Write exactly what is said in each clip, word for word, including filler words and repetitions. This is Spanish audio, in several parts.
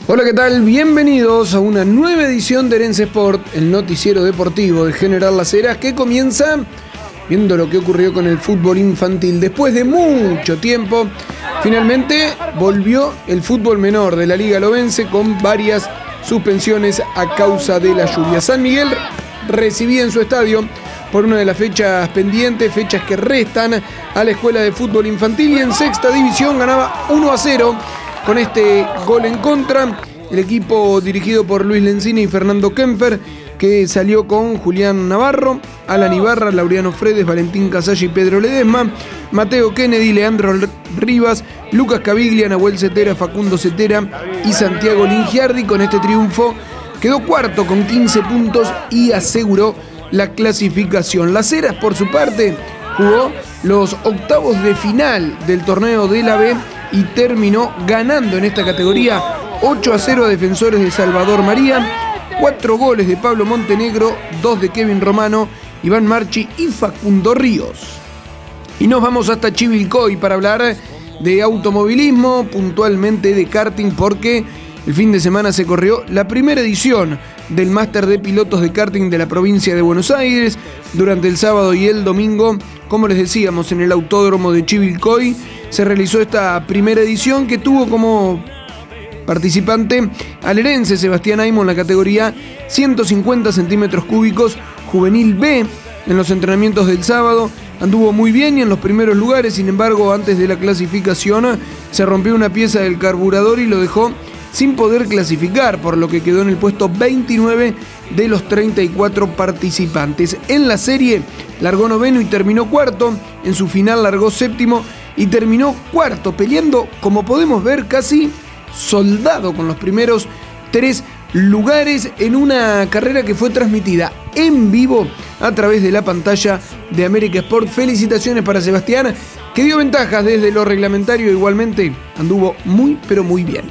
Hola, ¿qué tal? Bienvenidos a una nueva edición de Herencia Sport, el noticiero deportivo de General Las Heras, que comienza viendo lo que ocurrió con el fútbol infantil. Después de mucho tiempo, finalmente volvió el fútbol menor de la Liga Lobense con varias suspensiones a causa de la lluvia. San Miguel recibía en su estadio por una de las fechas pendientes, fechas que restan a la escuela de fútbol infantil, y en sexta división ganaba uno a cero. Con este gol en contra, el equipo dirigido por Luis Lencini y Fernando Kempfer, que salió con Julián Navarro, Alan Ibarra, Laureano Fredes, Valentín Casalla y Pedro Ledesma, Mateo Kennedy, Leandro Rivas, Lucas Caviglia, Nahuel Cetera, Facundo Cetera y Santiago Lingiardi. Con este triunfo quedó cuarto con quince puntos y aseguró la clasificación. Las Heras, por su parte, jugó los octavos de final del torneo de la B y terminó ganando en esta categoría ocho a cero a Defensores de Salvador María, cuatro goles de Pablo Montenegro, dos de Kevin Romano, Iván Marchi y Facundo Ríos. Y nos vamos hasta Chivilcoy para hablar de automovilismo, puntualmente de karting, porque el fin de semana se corrió la primera edición del Máster de Pilotos de Karting de la provincia de Buenos Aires. Durante el sábado y el domingo, como les decíamos, en el autódromo de Chivilcoy se realizó esta primera edición, que tuvo como participante al herense Sebastián Aimo en la categoría ciento cincuenta centímetros cúbicos juvenil B. En los entrenamientos del sábado anduvo muy bien y en los primeros lugares. Sin embargo, antes de la clasificación se rompió una pieza del carburador y lo dejó sin poder clasificar, por lo que quedó en el puesto veintinueve de los treinta y cuatro participantes. En la serie largó noveno y terminó cuarto. En su final largó séptimo y terminó cuarto, peleando, como podemos ver, casi soldado con los primeros tres lugares en una carrera que fue transmitida en vivo a través de la pantalla de América Sport. Felicitaciones para Sebastián, que dio ventajas desde lo reglamentario. Igualmente anduvo muy pero muy bien.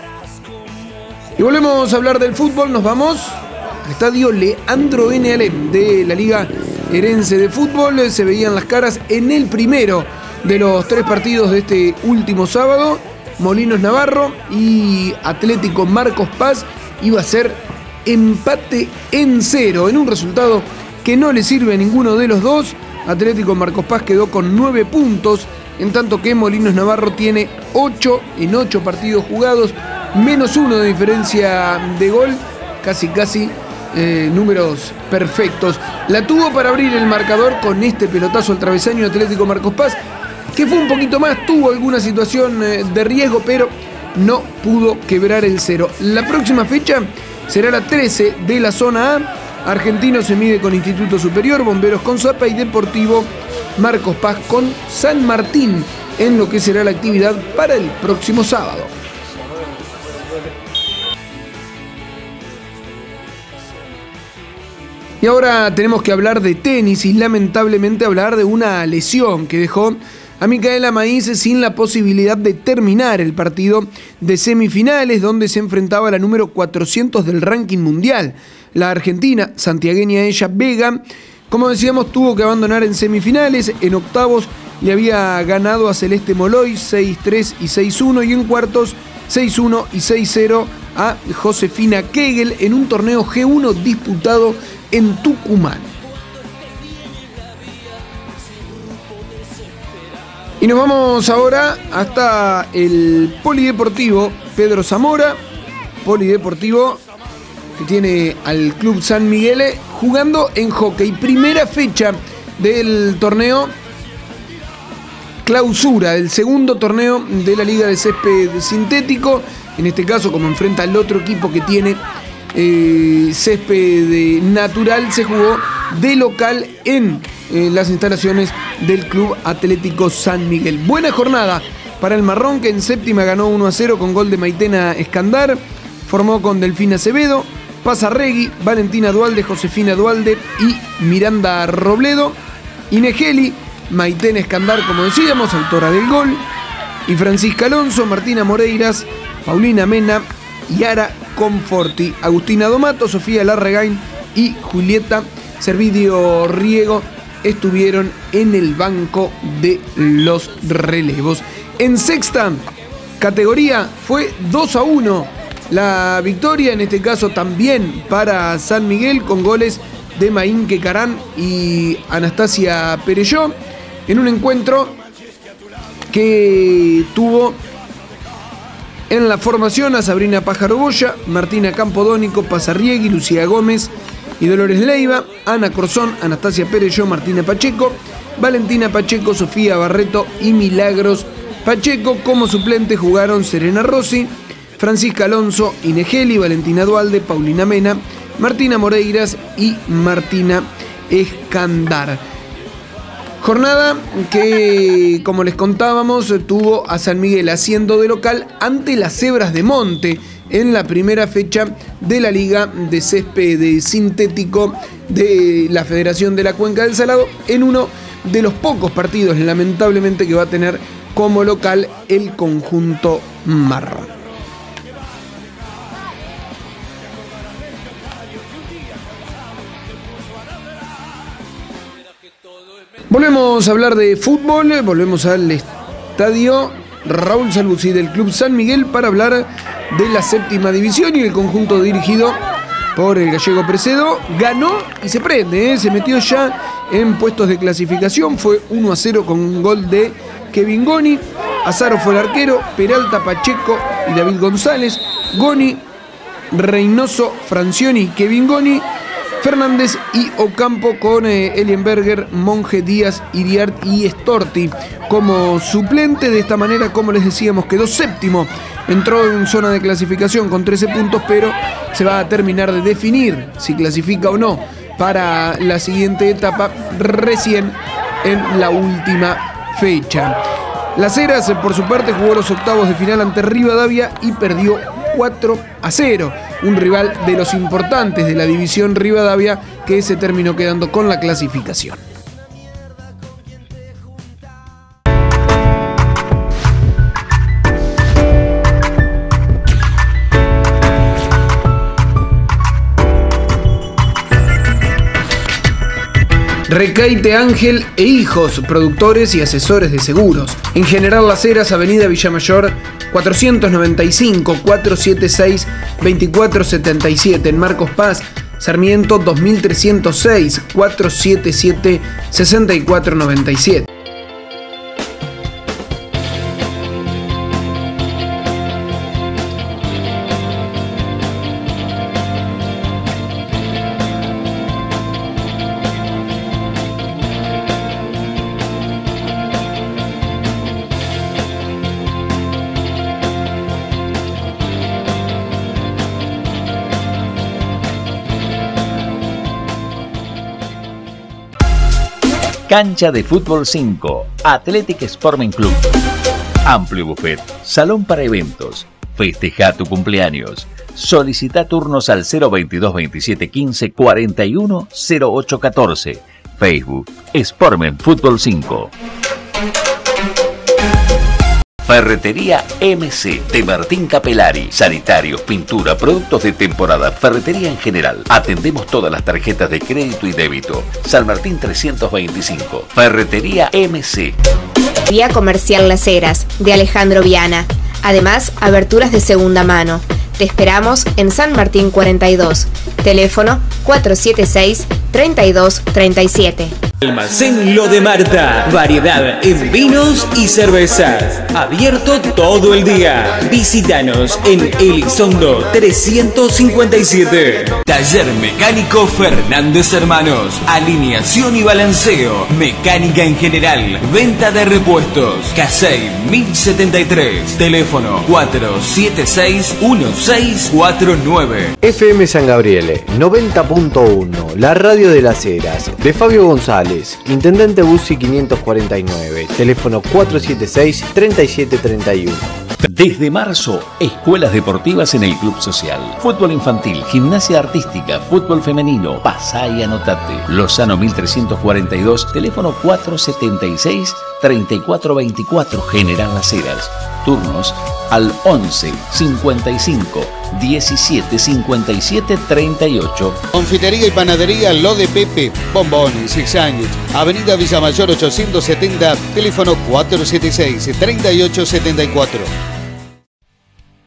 Y volvemos a hablar del fútbol. Nos vamos al estadio Leandro N. Alem de la Liga Herense de Fútbol. Se veían las caras en el primero de los tres partidos de este último sábado. Molinos Navarro y Atlético Marcos Paz. Iba a ser empate en cero, en un resultado que no le sirve a ninguno de los dos. Atlético Marcos Paz quedó con nueve puntos, en tanto que Molinos Navarro tiene ocho en ocho partidos jugados, menos uno de diferencia de gol, casi casi eh, números perfectos. La tuvo para abrir el marcador con este pelotazo al travesaño Atlético Marcos Paz, que fue un poquito más, tuvo alguna situación eh, de riesgo, pero no pudo quebrar el cero. La próxima fecha será la trece de la zona A. Argentino se mide con Instituto Superior, Bomberos con Zapa y Deportivo Marcos Paz con San Martín, en lo que será la actividad para el próximo sábado. Y ahora tenemos que hablar de tenis y lamentablemente hablar de una lesión que dejó a Micaela Maíz sin la posibilidad de terminar el partido de semifinales, donde se enfrentaba a la número cuatrocientos del ranking mundial. La argentina, santiagueña ella, Vega, como decíamos, tuvo que abandonar en semifinales. En octavos le había ganado a Celeste Moloy seis tres y seis uno, y en cuartos seis uno y seis cero a Josefina Kegel en un torneo G uno disputado en Tucumán. Y nos vamos ahora hasta el Polideportivo Pedro Zamora, Polideportivo que tiene al Club San Miguel jugando en hockey. Primera fecha del torneo clausura, del segundo torneo de la Liga de Césped Sintético. En este caso, como enfrenta al otro equipo que tiene eh, césped natural, se jugó de local en eh, las instalaciones del Club Atlético San Miguel. Buena jornada para el Marrón, que en séptima ganó uno a cero con gol de Maitena Escandar. Formó con Delfina Acevedo, Pasarregui, Valentina Dualde, Josefina Dualde y Miranda Robledo. Inegeli, Maitena Escandar, como decíamos, autora del gol, y Francisca Alonso, Martina Moreiras, Paulina Mena, Yara Conforti, Agustina Domato, Sofía Larregain y Julieta Servidio Riego estuvieron en el banco de los relevos. En sexta categoría fue dos a uno la victoria, en este caso también para San Miguel, con goles de Maínque Carán y Anastasia Perelló, en un encuentro que tuvo en la formación a Sabrina Pájaro Boya, Martina Campodónico, Pasarriegui, Lucía Gómez y Dolores Leiva, Ana Corzón, Anastasia Perelló, Martina Pacheco, Valentina Pacheco, Sofía Barreto y Milagros Pacheco. Como suplente jugaron Serena Rossi, Francisca Alonso, Inegeli, Valentina Dualde, Paulina Mena, Martina Moreiras y Martina Escandar. Jornada que, como les contábamos, tuvo a San Miguel haciendo de local ante las Cebras de Monte en la primera fecha de la Liga de Césped Sintético de la Federación de la Cuenca del Salado, en uno de los pocos partidos, lamentablemente, que va a tener como local el conjunto marrón. Volvemos a hablar de fútbol, volvemos al estadio Raúl Saluzzi del Club San Miguel para hablar de la séptima división, y el conjunto dirigido por el gallego Precedo ganó y se prende, ¿eh? Se metió ya en puestos de clasificación, fue uno a cero con un gol de Kevin Goni, Azaro fue el arquero, Peralta, Pacheco y David González, Goni, Reynoso, Francioni, Kevin Goni, Fernández y Ocampo con eh, Elienberger, Monge, Díaz, Iriart y Storti como suplente. De esta manera, como les decíamos, quedó séptimo. Entró en zona de clasificación con trece puntos, pero se va a terminar de definir si clasifica o no para la siguiente etapa recién en la última fecha. Las Heras, por su parte, jugó los octavos de final ante Rivadavia y perdió cuatro a cero. Un rival de los importantes de la división Rivadavia, que se terminó quedando con la clasificación. Recaite Ángel e Hijos, productores y asesores de seguros. En General Las Heras, Avenida Villamayor, cuatrocientos noventa y cinco, cuatrocientos setenta y seis, veinticuatro setenta y siete. En Marcos Paz, Sarmiento dos mil trescientos seis, cuatrocientos setenta y siete, sesenta y cuatro noventa y siete. Cancha de Fútbol cinco, Athletic Sporting Club. Amplio buffet, salón para eventos. Festeja tu cumpleaños. Solicita turnos al cero veintidós veintisiete quince cuarenta y uno cero ocho catorce. Facebook, Sportmen Fútbol cinco. Ferretería M C de Martín Capelari. Sanitarios, pintura, productos de temporada, ferretería en general. Atendemos todas las tarjetas de crédito y débito. San Martín trescientos veinticinco. Ferretería M C. Vía Comercial Las Heras, de Alejandro Viana. Además, aberturas de segunda mano. Te esperamos en San Martín cuarenta y dos. Teléfono cuatro siete seis, treinta y dos treinta y siete. Almacén Lo de Marta, variedad en vinos y cervezas, abierto todo el día. Visítanos en Elizondo trescientos cincuenta y siete. Taller Mecánico Fernández Hermanos, alineación y balanceo, mecánica en general, venta de repuestos. Casey mil setenta y tres, teléfono cuatro siete seis, uno seis cuatro nueve. F M San Gabriele noventa punto uno, la radio de Las Heras, de Fabio González, Intendente Bussi quinientos cuarenta y nueve, teléfono cuatro siete seis, treinta y siete treinta y uno. Desde marzo, escuelas deportivas en el Club Social. Fútbol infantil, gimnasia artística, fútbol femenino. Pasá y anotate. Lozano mil trescientos cuarenta y dos, teléfono cuatro setenta y seis, treinta y cuatro veinticuatro, General Las Heras. Turnos al once, cincuenta y cinco, diecisiete, cincuenta y siete, treinta y ocho. Confitería y panadería Lo de Pepe, bombones y sándwich. Avenida Villamayor ochocientos setenta, teléfono cuatro siete seis, treinta y ocho setenta y cuatro.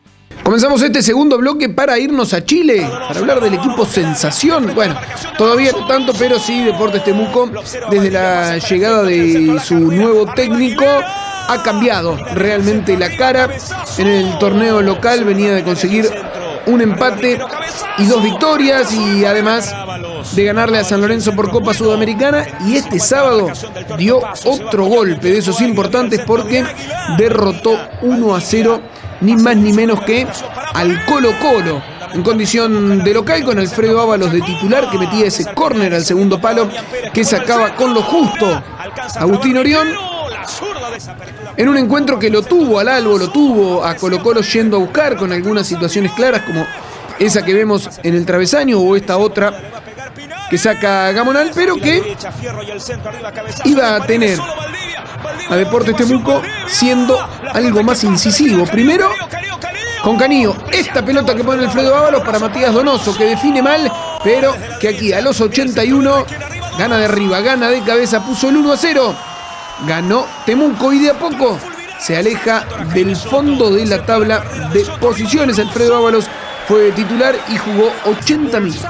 Comenzamos este segundo bloque para irnos a Chile, para hablar del equipo Sensación. Bueno, todavía no tanto, pero sí, Deportes Temuco, desde la llegada de su nuevo técnico, ha cambiado realmente la cara. En el torneo local venía de conseguir un empate y dos victorias, y además de ganarle a San Lorenzo por Copa Sudamericana, y este sábado dio otro golpe de esos importantes porque derrotó uno a cero ni más ni menos que al Colo-Colo en condición de local, con Alfredo Ábalos de titular, que metía ese córner al segundo palo que sacaba con lo justo Agustín Orión, en un encuentro que lo tuvo al Albo, lo tuvo a Colo-Colo yendo a buscar con algunas situaciones claras, como esa que vemos en el travesaño o esta otra que saca Gamonal, pero que iba a tener a Deportes Temuco siendo algo más incisivo. Primero con Canillo, esta pelota que pone Alfredo Ábalos para Matías Donoso, que define mal, pero que aquí a los ochenta y uno gana de arriba, gana de cabeza, puso el uno a cero. Ganó Temuco y de a poco se aleja del fondo de la tabla de posiciones. Alfredo Ábalos fue titular y jugó ochenta minutos.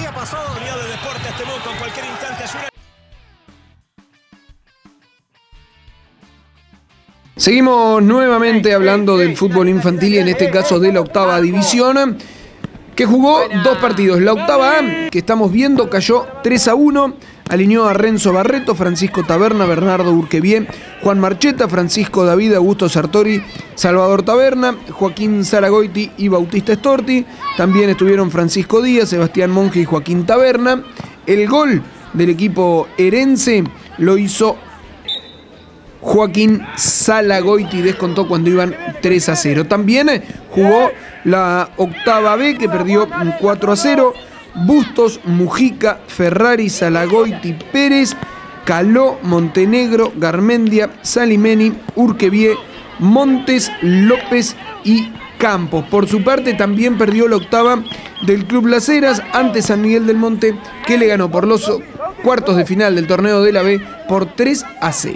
Seguimos nuevamente hablando del fútbol infantil y en este caso de la octava división, que jugó dos partidos. La octava A, que estamos viendo, cayó tres a uno. Alineó a Renzo Barreto, Francisco Taberna, Bernardo Urquevié, Juan Marcheta, Francisco David, Augusto Sartori, Salvador Taberna, Joaquín Zaragoiti y Bautista Storti. También estuvieron Francisco Díaz, Sebastián Monge y Joaquín Taberna. El gol del equipo herense lo hizo Joaquín Zaragoiti, descontó cuando iban tres a cero. También jugó la octava B, que perdió cuatro a cero. Bustos, Mujica, Ferrari, Zaragoiti, Pérez, Caló, Montenegro, Garmendia, Salimeni, Urquevié, Montes, López y Campos. Por su parte también perdió la octava del Club Las Heras ante San Miguel del Monte, que le ganó por los cuartos de final del torneo de la B por tres a cero.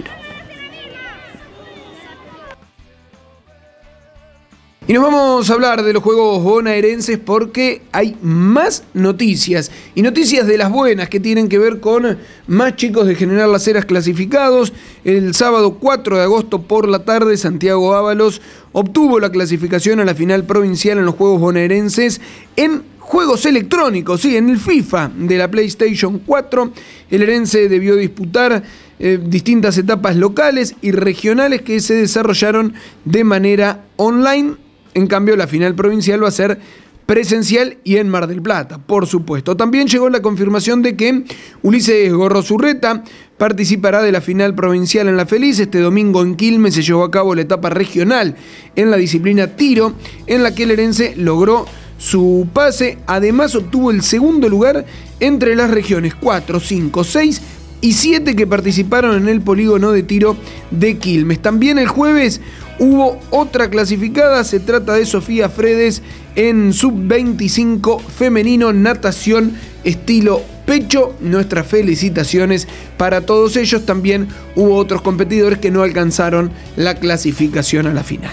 Y nos vamos a hablar de los Juegos bonaerenses porque hay más noticias, y noticias de las buenas, que tienen que ver con más chicos de General Las Heras clasificados. El sábado cuatro de agosto por la tarde, Santiago Ábalos obtuvo la clasificación a la final provincial en los Juegos bonaerenses en juegos electrónicos, sí, en el FIFA de la PlayStation cuatro. El herense debió disputar eh, distintas etapas locales y regionales que se desarrollaron de manera online. En cambio, la final provincial va a ser presencial y en Mar del Plata, por supuesto. También llegó la confirmación de que Ulises Gorrosurreta participará de la final provincial en La Feliz. Este domingo en Quilmes se llevó a cabo la etapa regional en la disciplina tiro, en la que el herense logró su pase. Además, obtuvo el segundo lugar entre las regiones cuatro, cinco, seis y siete que participaron en el polígono de tiro de Quilmes. También el jueves hubo otra clasificada, se trata de Sofía Fredes en sub veinticinco femenino, natación estilo pecho. Nuestras felicitaciones para todos ellos. También hubo otros competidores que no alcanzaron la clasificación a la final.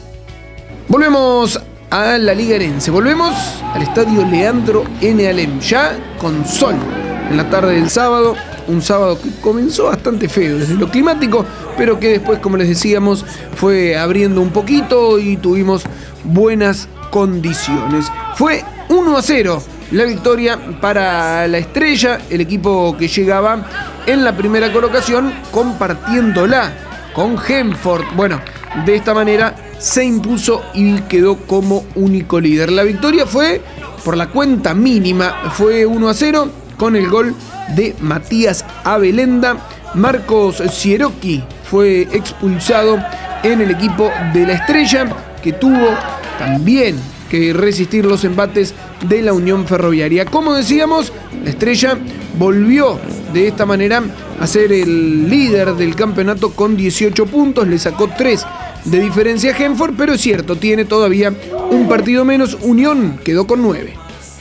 Volvemos a la Liga Herense, volvemos al estadio Leandro N. Alem, ya con sol en la tarde del sábado. Un sábado que comenzó bastante feo desde lo climático, pero que después, como les decíamos, fue abriendo un poquito y tuvimos buenas condiciones. Fue uno a cero la victoria para la Estrella, el equipo que llegaba en la primera colocación, compartiéndola con Genford. Bueno, de esta manera se impuso y quedó como único líder. La victoria fue por la cuenta mínima, fue uno a cero con el gol de Matías Abelenda. Marcos Sierocchi fue expulsado en el equipo de la Estrella, que tuvo también que resistir los embates de la Unión Ferroviaria. Como decíamos, la Estrella volvió de esta manera a ser el líder del campeonato con dieciocho puntos, le sacó tres de diferencia a Genford, pero es cierto, tiene todavía un partido menos. Unión quedó con nueve.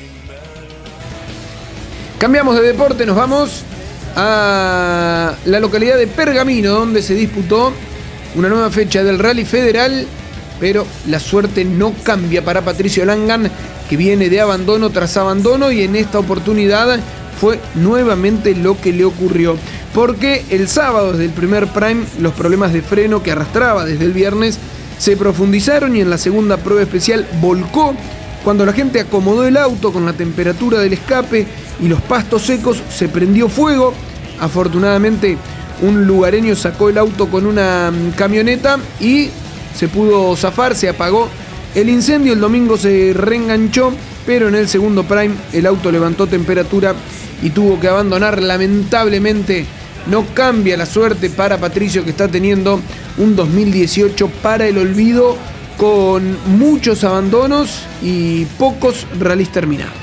Cambiamos de deporte, nos vamos a la localidad de Pergamino, donde se disputó una nueva fecha del Rally Federal pero la suerte no cambia para Patricio Langan, que viene de abandono tras abandono, y en esta oportunidad fue nuevamente lo que le ocurrió. Porque el sábado, desde el primer prime, los problemas de freno que arrastraba desde el viernes se profundizaron, y en la segunda prueba especial volcó. Cuando la gente acomodó el auto con la temperatura del escape y los pastos secos, se prendió fuego. Afortunadamente, un lugareño sacó el auto con una camioneta y se pudo zafar, se apagó el incendio. El domingo se reenganchó, pero en el segundo prime el auto levantó temperatura y tuvo que abandonar. Lamentablemente no cambia la suerte para Patricio, que está teniendo un dos mil dieciocho para el olvido, con muchos abandonos y pocos rallies terminados.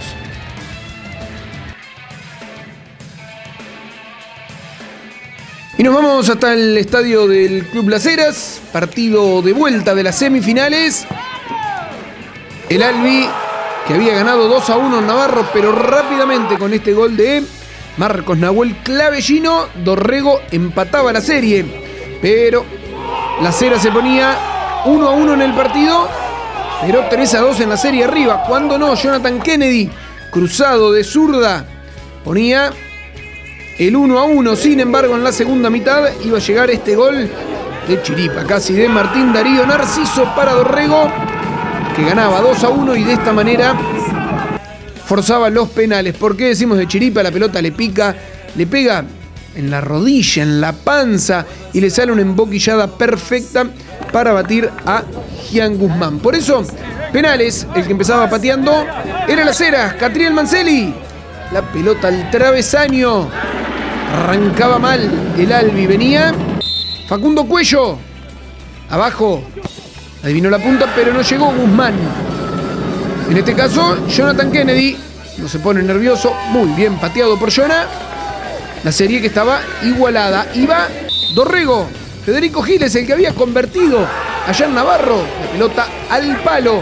Y nos vamos hasta el estadio del Club Las Heras, partido de vuelta de las semifinales. El Albi, que había ganado dos a uno en Navarro, pero rápidamente con este gol de Marcos Nahuel Clavellino, Dorrego empataba la serie. Pero Las Heras se ponía uno a uno en el partido, pero tres a dos en la serie arriba. Cuando no, Jonathan Kennedy, cruzado de zurda, ponía el uno a uno. Sin embargo, en la segunda mitad iba a llegar este gol de chiripa, casi de Martín Darío Narciso para Dorrego, que ganaba dos a uno y de esta manera forzaba los penales. ¿Por qué decimos de chiripa? La pelota le pica, le pega en la rodilla, en la panza, y le sale una emboquillada perfecta para batir a Gian Guzmán. Por eso, penales, el que empezaba pateando era Las Heras, Catriel Mancelli. La pelota al travesaño, arrancaba mal el Albi, venía Facundo Cuello, abajo, adivinó la punta, pero no llegó Guzmán. En este caso, Jonathan Kennedy no se pone nervioso, muy bien pateado por Jonah. La serie que estaba igualada. Iba Dorrego, Federico Giles, el que había convertido allá en Navarro, la pelota al palo.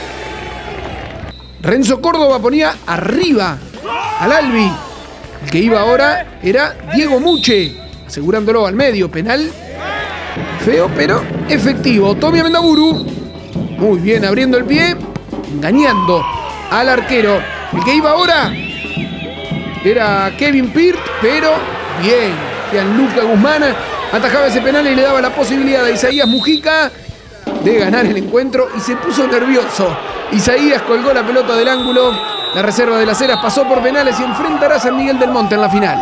Renzo Córdoba ponía arriba al Albi. El que iba ahora era Diego Muche, asegurándolo al medio. Penal feo, pero efectivo. Tommy Amendaburu, muy bien abriendo el pie, engañando al arquero. El que iba ahora era Kevin Peart, pero bien, Gianluca Guzmán atajaba ese penal y le daba la posibilidad a Isaías Mujica de ganar el encuentro, y se puso nervioso. Isaías colgó la pelota del ángulo. La reserva de Las Heras pasó por penales y enfrentará a San Miguel del Monte en la final.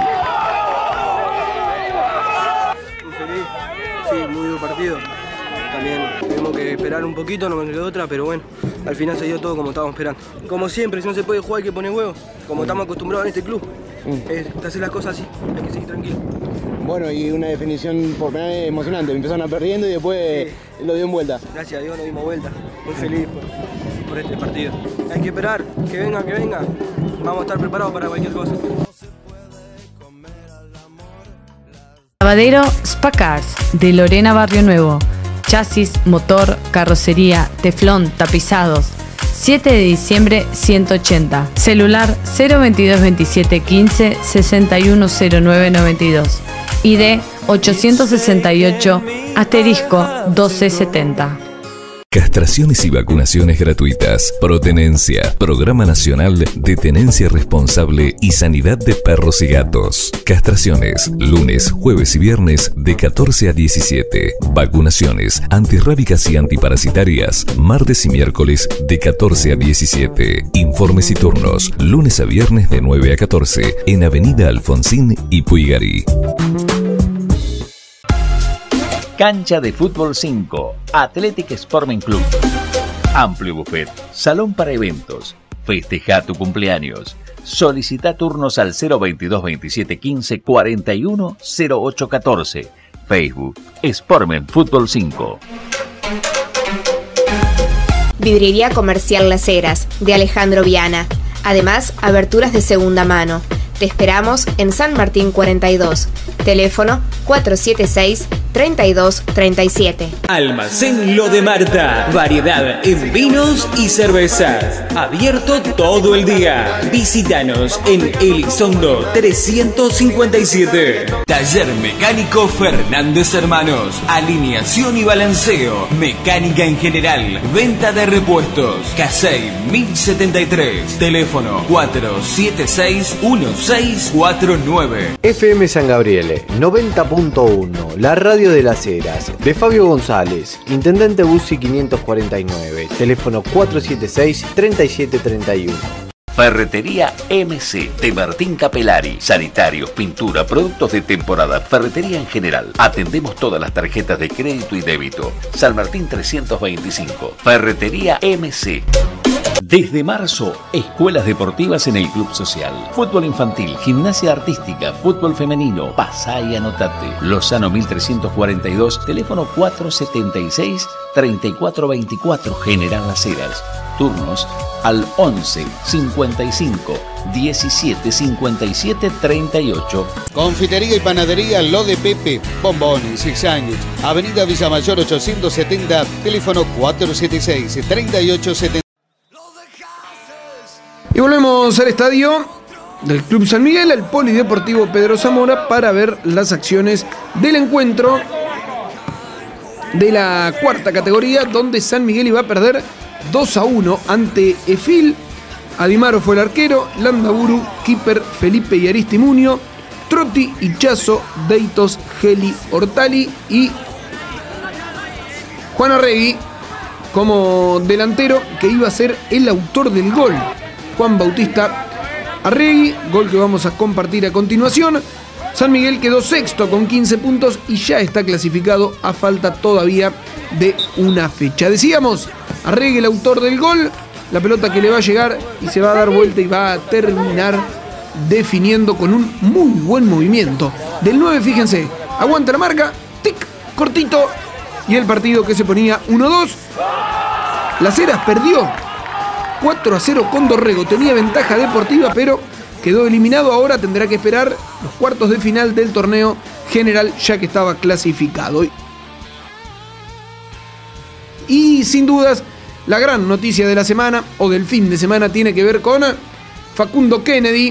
Muy feliz, sí, muy buen partido. También tuvimos que esperar un poquito, no me quedó otra, pero bueno, al final se dio todo como estábamos esperando. Como siempre, si no se puede jugar hay que poner huevos, como estamos acostumbrados en este club. Mm. Es, te hacer las cosas así, hay que seguir tranquilo. Bueno, y una definición por penal emocionante, empezaron a perdiendo y después sí, lo dio en vuelta. Gracias a Dios nos dimos vuelta, muy feliz por, por este partido. Hay que esperar, que venga, que venga, vamos a estar preparados para cualquier cosa. Lavadero Spacars de Lorena Barrio Nuevo. Chasis, motor, carrocería, teflón, tapizados. siete de diciembre ciento ochenta. Celular cero veintidós veintisiete quince sesenta y uno cero nueve noventa y dos. I D ochocientos sesenta y ocho asterisco doce setenta. Castraciones y vacunaciones gratuitas. Protenencia, Programa Nacional de Tenencia Responsable y Sanidad de Perros y Gatos. Castraciones, lunes, jueves y viernes de catorce a diecisiete. Vacunaciones antirrábicas y antiparasitarias, martes y miércoles de catorce a diecisiete. Informes y turnos, lunes a viernes de nueve a catorce, en Avenida Alfonsín y Puigari. Cancha de Fútbol cinco, Athletic Sporting Club. Amplio buffet, salón para eventos. Festeja tu cumpleaños. Solicita turnos al cero veintidós veintisiete quince cuarenta y uno cero ocho catorce. Facebook, Sportmen Fútbol cinco. Vidriería Comercial Las Heras, de Alejandro Viana. Además, aberturas de segunda mano. Te esperamos en San Martín cuarenta y dos. Teléfono cuatro siete seis, treinta y dos treinta y siete. Almacén Lo de Marta. Variedad en vinos y cervezas. Abierto todo el día. Visítanos en Elizondo trescientos cincuenta y siete. Taller Mecánico Fernández Hermanos. Alineación y balanceo. Mecánica en general. Venta de repuestos. Casey mil setenta y tres. Teléfono cuatro siete seis uno seis cuatro nueve. F M San Gabriele noventa punto uno, la radio de las Heras, de Fabio González, Intendente Bussi quinientos cuarenta y nueve, teléfono cuatro siete seis treinta y siete treinta y uno. Ferretería M C de Martín Capelari. Sanitarios, pintura, productos de temporada, ferretería en general. Atendemos todas las tarjetas de crédito y débito. San Martín trescientos veinticinco. Ferretería M C. Desde marzo, escuelas deportivas en el Club Social. Fútbol infantil, gimnasia artística, fútbol femenino. Pasá y anotate. Lozano mil trescientos cuarenta y dos, teléfono cuatro setenta y seis treinta y cuatro veinticuatro, General Las Heras. Turnos al once cincuenta y cinco diecisiete cincuenta y siete treinta y ocho. Confitería y panadería Lo de Pepe, bombones y sándwich. Avenida Villamayor ochocientos setenta, teléfono cuatro siete seis treinta y ocho setenta. Y volvemos al estadio del Club San Miguel, al Polideportivo Pedro Zamora, para ver las acciones del encuentro de la cuarta categoría, donde San Miguel iba a perder dos a uno ante Efil. Adimaro fue el arquero, Landaburu, Keeper, Felipe y Aristimunio, Trotti, Hichazo, Deitos, Geli, Hortali y Juan Arregui como delantero, que iba a ser el autor del gol. Juan Bautista Arregui, gol que vamos a compartir a continuación. San Miguel quedó sexto con quince puntos y ya está clasificado a falta todavía de una fecha. Decíamos, Arregui el autor del gol, la pelota que le va a llegar y se va a dar vuelta y va a terminar definiendo con un muy buen movimiento. Del nueve, fíjense, aguanta la marca, tic, cortito, y el partido que se ponía uno dos. Las Heras perdió cuatro a cero con Dorrego, tenía ventaja deportiva, pero quedó eliminado. Ahora tendrá que esperar los cuartos de final del torneo general, ya que estaba clasificado. Y sin dudas, la gran noticia de la semana o del fin de semana tiene que ver con Facundo Kennedy,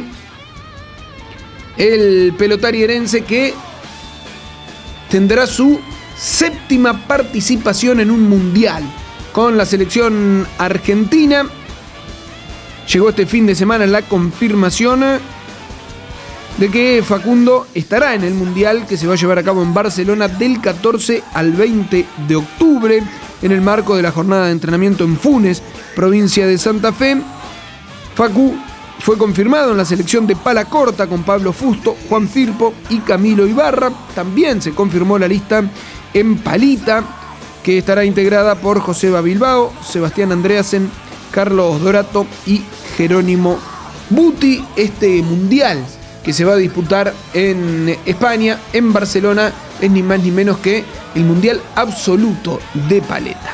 el pelotarierense que tendrá su séptima participación en un mundial con la selección argentina. Llegó este fin de semana la confirmación de que Facundo estará en el mundial que se va a llevar a cabo en Barcelona del catorce al veinte de octubre, en el marco de la jornada de entrenamiento en Funes, provincia de Santa Fe. Facu fue confirmado en la selección de pala corta con Pablo Fusto, Juan Firpo y Camilo Ibarra. También se confirmó la lista en palita, que estará integrada por Joseba Bilbao, Sebastián Andreasen, Carlos Dorato y Jerónimo Buti. Este mundial que se va a disputar en España, en Barcelona, es ni más ni menos que el mundial absoluto de paleta.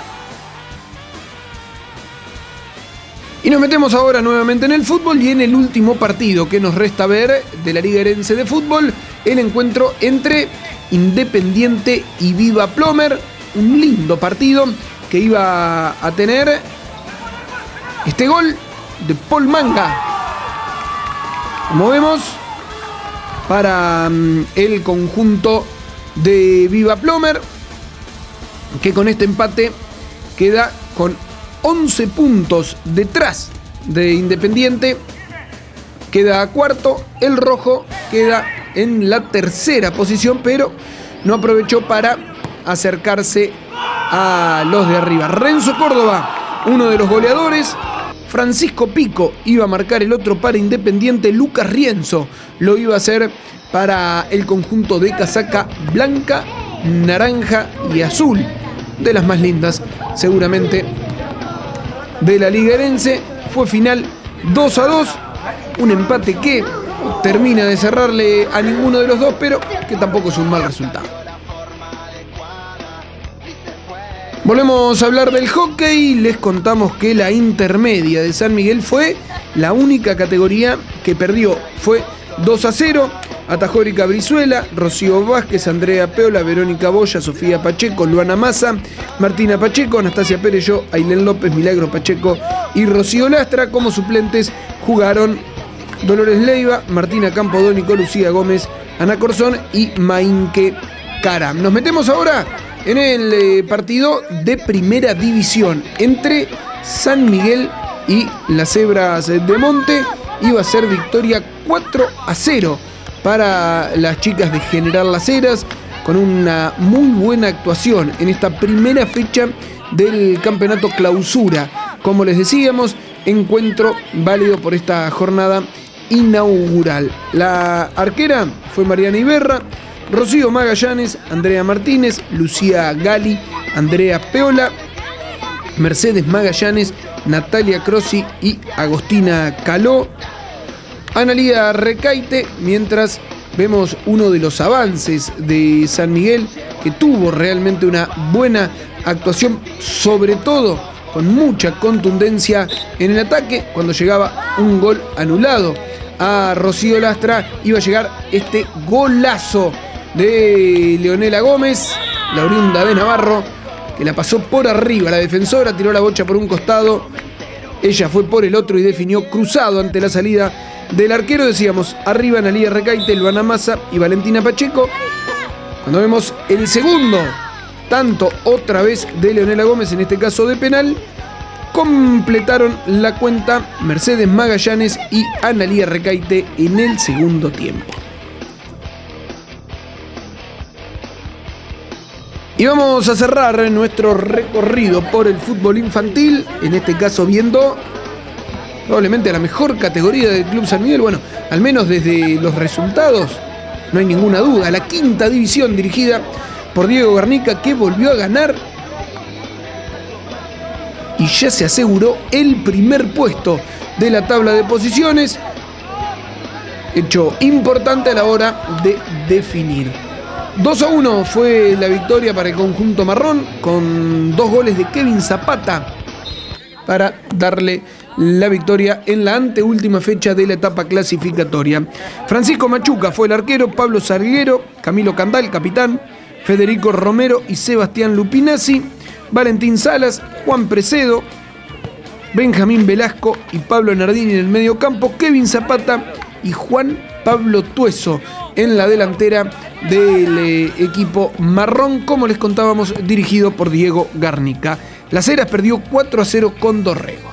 Y nos metemos ahora nuevamente en el fútbol y en el último partido que nos resta ver de la Liga Herense de Fútbol, el encuentro entre Independiente y Viva Plomer. Un lindo partido que iba a tener este gol de Paul Manga, como vemos, para um, el conjunto de Viva Plomer, que con este empate queda con once puntos detrás de Independiente, queda a cuarto. El rojo queda en la tercera posición, pero no aprovechó para acercarse a los de arriba. Renzo Córdoba, uno de los goleadores. Francisco Pico iba a marcar el otro para Independiente. Lucas Rienzo lo iba a hacer para el conjunto de casaca blanca, naranja y azul, de las más lindas seguramente de la Liga Herense. Fue final dos a dos, un empate que termina de cerrarle a ninguno de los dos, pero que tampoco es un mal resultado. Volvemos a hablar del hockey. Les contamos que la intermedia de San Miguel fue la única categoría que perdió. Fue dos a cero atajó Erika Brizuela, Rocío Vázquez, Andrea Peola, Verónica Boya, Sofía Pacheco, Luana Massa, Martina Pacheco, Anastasia Perello, Ailén López, Milagro Pacheco y Rocío Lastra. Como suplentes jugaron Dolores Leiva, Martina Campodónico, Lucía Gómez, Ana Corzón y Mainque Caram. Nos metemos ahora en el eh, partido de primera división entre San Miguel y las Hebras de Monte. Iba a ser victoria cuatro a cero para las chicas de General Las Heras, con una muy buena actuación en esta primera fecha del campeonato clausura. Como les decíamos, encuentro válido por esta jornada inaugural. La arquera fue Mariana Iberra, Rocío Magallanes, Andrea Martínez, Lucía Gali, Andrea Peola, Mercedes Magallanes, Natalia Crossi y Agostina Caló. Analía Recaite, mientras vemos uno de los avances de San Miguel, que tuvo realmente una buena actuación, sobre todo con mucha contundencia en el ataque. Cuando llegaba un gol anulado a Rocío Lastra, iba a llegar este golazo de Leonela Gómez, la oriunda de Navarro, que la pasó por arriba. La defensora tiró la bocha por un costado, ella fue por el otro y definió cruzado ante la salida del arquero. Decíamos, arriba Analía Recaite, Luana Massa y Valentina Pacheco. Cuando vemos el segundo tanto, otra vez de Leonela Gómez, en este caso de penal, completaron la cuenta Mercedes Magallanes y Analía Recaite en el segundo tiempo. Y vamos a cerrar nuestro recorrido por el fútbol infantil, en este caso viendo probablemente la mejor categoría del Club San Miguel. Bueno, al menos desde los resultados, no hay ninguna duda. La quinta división, dirigida por Diego Garnica, que volvió a ganar y ya se aseguró el primer puesto de la tabla de posiciones. Hecho importante a la hora de definir. dos a uno fue la victoria para el conjunto marrón, con dos goles de Kevin Zapata para darle la victoria en la anteúltima fecha de la etapa clasificatoria. Francisco Machuca fue el arquero, Pablo Salguero, Camilo Candal, capitán, Federico Romero y Sebastián Lupinazzi, Valentín Salas, Juan Precedo, Benjamín Velasco y Pablo Nardini en el medio campo, Kevin Zapata y Juan Pablo Tueso en la delantera del eh, equipo marrón, como les contábamos, dirigido por Diego Garnica. Las Heras perdió cuatro a cero con Dorrego.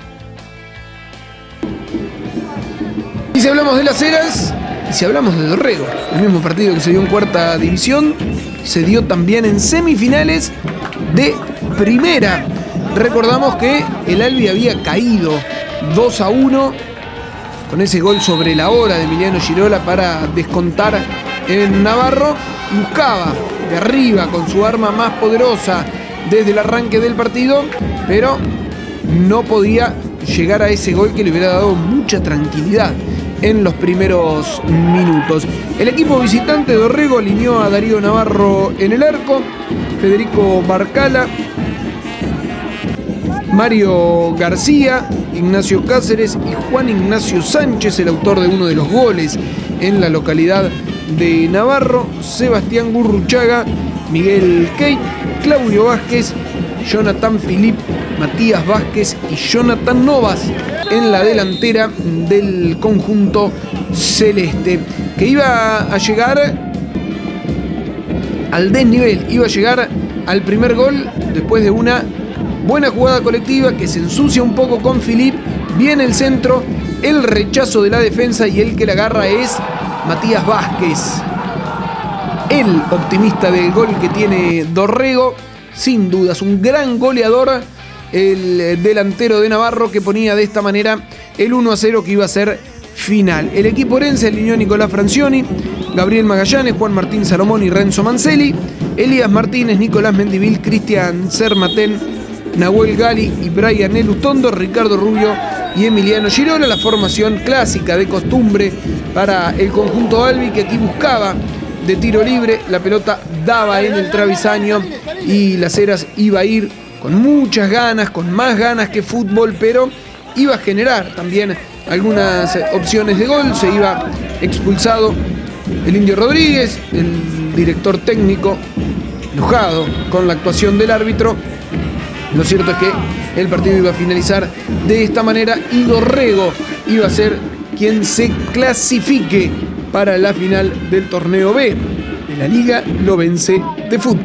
Y si hablamos de Las Heras, y si hablamos de Dorrego, el mismo partido que se dio en cuarta división, se dio también en semifinales de primera. Recordamos que el Albi había caído dos a uno con ese gol sobre la hora de Emiliano Girola para descontar en Navarro, y buscaba de arriba con su arma más poderosa desde el arranque del partido, pero no podía llegar a ese gol que le hubiera dado mucha tranquilidad en los primeros minutos. El equipo visitante de Dorrego alineó a Darío Navarro en el arco, Federico Barcala, Mario García, Ignacio Cáceres y Juan Ignacio Sánchez, el autor de uno de los goles en la localidad de Navarro, Sebastián Gurruchaga, Miguel Kate, Claudio Vázquez, Jonathan Filip, Matías Vázquez y Jonathan Novas en la delantera del conjunto celeste, que iba a llegar al desnivel, iba a llegar al primer gol después de una buena jugada colectiva que se ensucia un poco con Filip. Viene el centro, el rechazo de la defensa y el que la agarra es Matías Vázquez, el optimista del gol que tiene Dorrego. Sin dudas, un gran goleador, el delantero de Navarro, que ponía de esta manera el uno a cero que iba a ser final. El equipo orense alineó a Nicolás Francioni, Gabriel Magallanes, Juan Martín Salomón y Renzo Mancelli, Elías Martínez, Nicolás Mendivil, Cristian Sermatén, Nahuel Gali y Brian Elutondo, Ricardo Rubio y Emiliano Girola. La formación clásica de costumbre para el conjunto Albi, que aquí buscaba de tiro libre, la pelota daba en el travesaño y Las Heras iba a ir con muchas ganas, con más ganas que fútbol, pero iba a generar también algunas opciones de gol. Se iba expulsado el Indio Rodríguez, el director técnico, enojado con la actuación del árbitro. Lo cierto es que el partido iba a finalizar de esta manera y Dorrego iba a ser quien se clasifique para la final del torneo B de la Liga Lobense de Fútbol.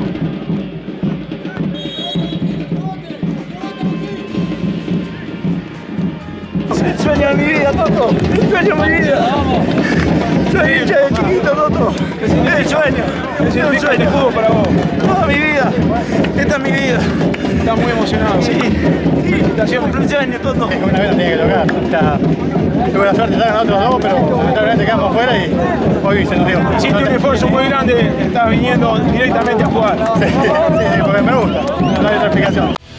El sueño de mi vida, Toto. El sueño de mi vida. Soy hincha de chiquito, Toto. Es el sueño. Es un sueño. Fútbol para vos. Toda mi vida. Esta es mi vida. Estás muy emocionado. Sí. Felicitaciones. Un sueño, Toto. Una vez lo tenía que lograr. Está... Tuve la suerte de estar con otros dos, pero lamentablemente quedamos afuera y hoy se nos dio. Hiciste un esfuerzo muy grande. Estás viniendo directamente a jugar. Sí, sí, porque me gusta. No hay otra explicación.